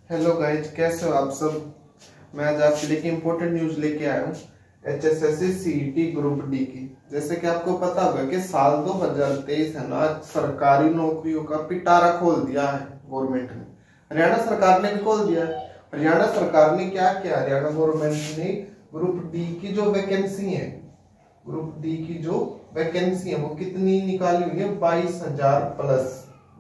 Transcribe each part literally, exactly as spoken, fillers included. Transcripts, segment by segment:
Hello guys, कैसे हो आप सब। मैं आज आपके लिए इम्पोर्टेंट न्यूज लेके आया हूँ H S S C C E T group D की। जैसे कि आपको पता होगा कि साल दो हज़ार तेईस है ना, सरकारी नौकरियों का पिटारा खोल दिया है गवर्नमेंट ने। हरियाणा सरकार ने भी खोल दिया है। हरियाणा सरकार ने क्या किया, हरियाणा गवर्नमेंट ने ग्रुप डी की जो वैकेंसी है ग्रुप डी की जो वैकेंसी है वो कितनी निकाली हुई है, बाईस हजार प्लस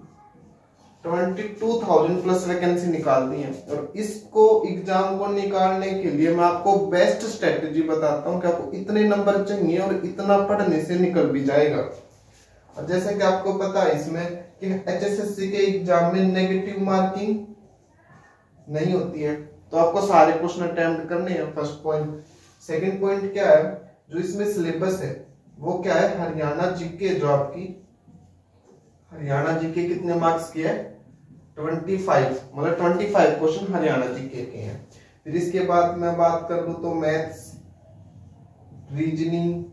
बाईस हज़ार प्लस वैकेंसी निकाल दी है। और इसको एग्जाम को निकालने के लिए मैं आपको बेस्ट स्ट्रेटेजी बताता हूं कि आपको इतने नंबर चाहिए और इतना पढ़ने से निकल भी जाएगा। और जैसे कि आपको पता है इसमें कि एच एस एस सी के एग्जाम में नेगेटिव मार्किंग नहीं होती है, तो आपको सारे क्वेश्चन अटेम्प्ट करने हैं। First point. सेकंड पॉइंट क्या है, जो इसमें सिलेबस है वो क्या है, हरियाणा जीके। जो आपकी हरियाणा जीके कितने मार्क्स की है, पच्चीस, मतलब पच्चीस क्वेश्चन हरियाणा जीके के हैं। फिर इसके बाद मैं बात कर लूं तो मैथ्स, रीजनिंग,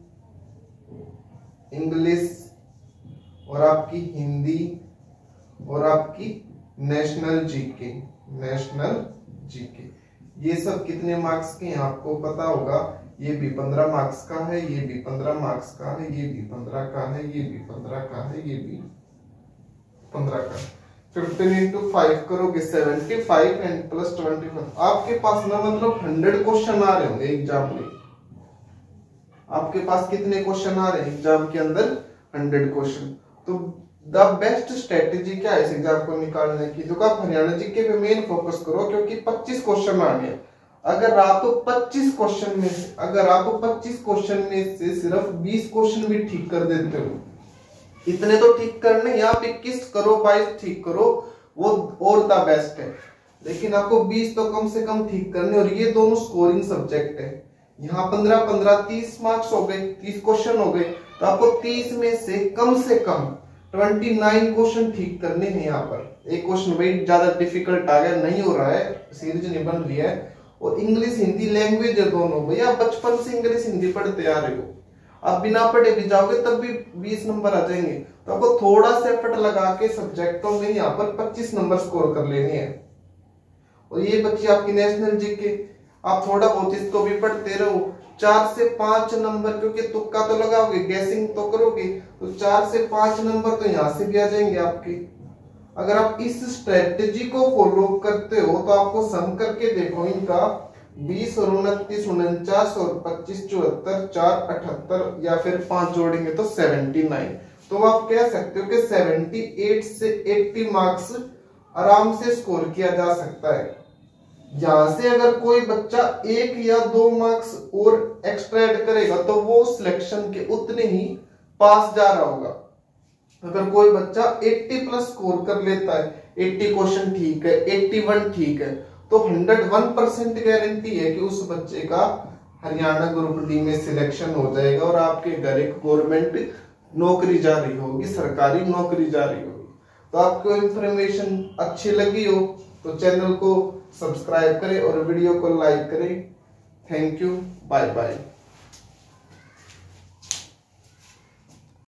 इंग्लिश और आपकी हिंदी और आपकी नेशनल जीके नेशनल जीके ये सब कितने मार्क्स के हैं आपको पता होगा। ये भी पंद्रह मार्क्स का है, ये भी पंद्रह मार्क्स का है, ये भी पंद्रह का है, ये भी पंद्रह का है, ये भी पंद्रह का है। फिफ्टीन इंटू फाइव करोगे seventy five and plus twenty five. आपके पास ना मतलब हंड्रेड क्वेश्चन आ रहे होंगे एग्जाम में। आपके पास कितने क्वेश्चन आ रहे हैं एग्जाम के अंदर, हंड्रेड क्वेश्चन। तो द बेस्ट स्ट्रेटेजी क्या है इस एग्जाम को निकालने की, तो आप हरियाणा जीके पे मेन फोकस करो, क्योंकि पच्चीस क्वेश्चन आ गए। अगर आप पच्चीस क्वेश्चन में से अगर आप पच्चीस क्वेश्चन में से सिर्फ बीस क्वेश्चन भी ठीक कर देते हो, इतने तो ठीक करने, आप इक्कीस करो, बाईस ठीक करो, वो और द बेस्ट है। लेकिन आपको बीस तो कम से कम ठीक करने, और ये दोनों स्कोरिंग सब्जेक्ट है। यहाँ पंद्रह पंद्रह तीस मार्क्स हो गए, तीस क्वेश्चन हो गए, तो आपको तीस में से कम से कम उनतीस क्वेश्चन ठीक करने हैं। यहाँ पर एक क्वेश्चन भाई ज्यादा डिफिकल्ट आ गया, नहीं हो रहा है, सीरीज नहीं बन रही है। और इंग्लिश हिंदी लैंग्वेज है दोनों, भैया बचपन से इंग्लिश हिंदी पढ़ते आ रहे हो, आप बिना पढ़े भी जाओगे तब भी बीस नंबर आ जाएंगे। तो आपको थोड़ा सा एफर्ट लगा के सब्जेक्टों में यहाँ पर पच्चीस नंबर स्कोर कर लेने हैं। और ये बच्ची आपकी नेशनल जीके, आप थोड़ा बहुत इसको भी पढ़ते रहो, चार से पांच नंबर, क्योंकि तुक्का तो लगाओगे, गैसिंग तो करोगे, तो चार से पांच नंबर तो यहाँ से भी आ जाएंगे आपके। अगर आप इस स्ट्रेटेजी को फॉलो करते हो तो आपको सम करके देखो, इनका बीस और उनतीस उनचास और पच्चीस चौहत्तर, चार अठहत्तर, या फिर पांच जोड़ेंगे तो उन्यासी। तो आप कह सकते हो कि अठहत्तर से अस्सी मार्क्स आराम से स्कोर किया जा सकता है। यहां से अगर कोई बच्चा एक या दो मार्क्स और एक्स्ट्रा ऐड करेगा तो वो सिलेक्शन के उतने ही पास जा रहा होगा। अगर कोई बच्चा अस्सी प्लस स्कोर कर लेता है, अस्सी क्वेश्चन ठीक है, इक्यासी ठीक है, तो एक सौ एक परसेंट गारंटी है कि उस बच्चे का हरियाणा ग्रुप डी में सिलेक्शन हो जाएगा और आपके घर एक गवर्नमेंट नौकरी जा रही होगी, सरकारी नौकरी जा रही होगी। तो आपको इंफॉर्मेशन अच्छी लगी हो तो चैनल को सब्सक्राइब करें और वीडियो को लाइक करें। Thank you, bye bye.